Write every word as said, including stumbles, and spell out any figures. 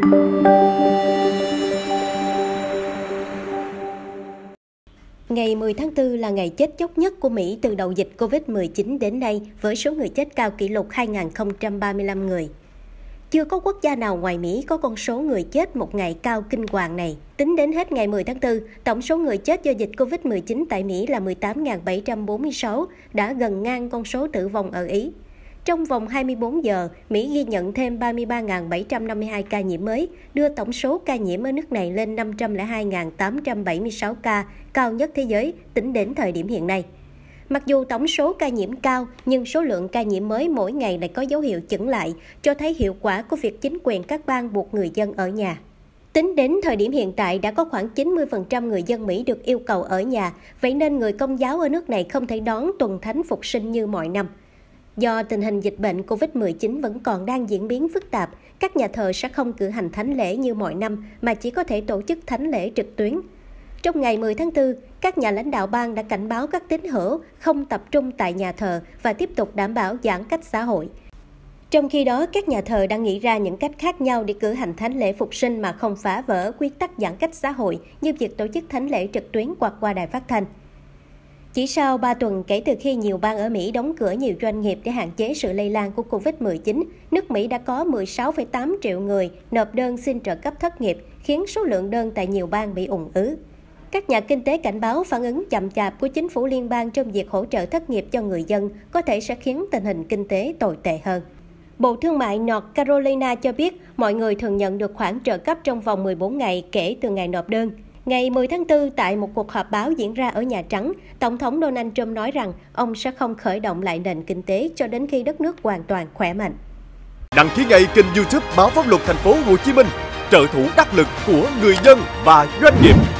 Ngày mười tháng tư là ngày chết chóc nhất của Mỹ từ đầu dịch Covid mười chín đến nay, với số người chết cao kỷ lục hai nghìn không trăm ba mươi lăm người. Chưa có quốc gia nào ngoài Mỹ có con số người chết một ngày cao kinh hoàng này. Tính đến hết ngày mười tháng tư, tổng số người chết do dịch Covid mười chín tại Mỹ là mười tám nghìn bảy trăm bốn mươi sáu, đã gần ngang con số tử vong ở Ý. Trong vòng hai mươi bốn giờ, Mỹ ghi nhận thêm ba mươi ba nghìn bảy trăm năm mươi hai ca nhiễm mới, đưa tổng số ca nhiễm ở nước này lên năm trăm lẻ hai nghìn tám trăm bảy mươi sáu ca, cao nhất thế giới tính đến thời điểm hiện nay. Mặc dù tổng số ca nhiễm cao, nhưng số lượng ca nhiễm mới mỗi ngày lại có dấu hiệu chững lại, cho thấy hiệu quả của việc chính quyền các bang buộc người dân ở nhà. Tính đến thời điểm hiện tại, đã có khoảng chín mươi phần trăm người dân Mỹ được yêu cầu ở nhà, vậy nên người Công giáo ở nước này không thể đón tuần thánh phục sinh như mọi năm. Do tình hình dịch bệnh Covid mười chín vẫn còn đang diễn biến phức tạp, các nhà thờ sẽ không cử hành thánh lễ như mọi năm mà chỉ có thể tổ chức thánh lễ trực tuyến. Trong ngày mười tháng tư, các nhà lãnh đạo bang đã cảnh báo các tín hữu không tập trung tại nhà thờ và tiếp tục đảm bảo giãn cách xã hội. Trong khi đó, các nhà thờ đang nghĩ ra những cách khác nhau để cử hành thánh lễ phục sinh mà không phá vỡ quy tắc giãn cách xã hội, như việc tổ chức thánh lễ trực tuyến hoặc qua đài phát thanh. Chỉ sau ba tuần kể từ khi nhiều bang ở Mỹ đóng cửa nhiều doanh nghiệp để hạn chế sự lây lan của Covid mười chín, nước Mỹ đã có mười sáu phẩy tám triệu người nộp đơn xin trợ cấp thất nghiệp, khiến số lượng đơn tại nhiều bang bị ùn ứ. Các nhà kinh tế cảnh báo phản ứng chậm chạp của chính phủ liên bang trong việc hỗ trợ thất nghiệp cho người dân có thể sẽ khiến tình hình kinh tế tồi tệ hơn. Bộ Thương mại North Carolina cho biết mọi người thường nhận được khoản trợ cấp trong vòng mười bốn ngày kể từ ngày nộp đơn. Ngày mười tháng tư, tại một cuộc họp báo diễn ra ở Nhà Trắng, Tổng thống Donald Trump nói rằng ông sẽ không khởi động lại nền kinh tế cho đến khi đất nước hoàn toàn khỏe mạnh. Đăng ký ngay kênh YouTube Báo Pháp Luật Thành phố Hồ Chí Minh, trợ thủ đắc lực của người dân và doanh nghiệp.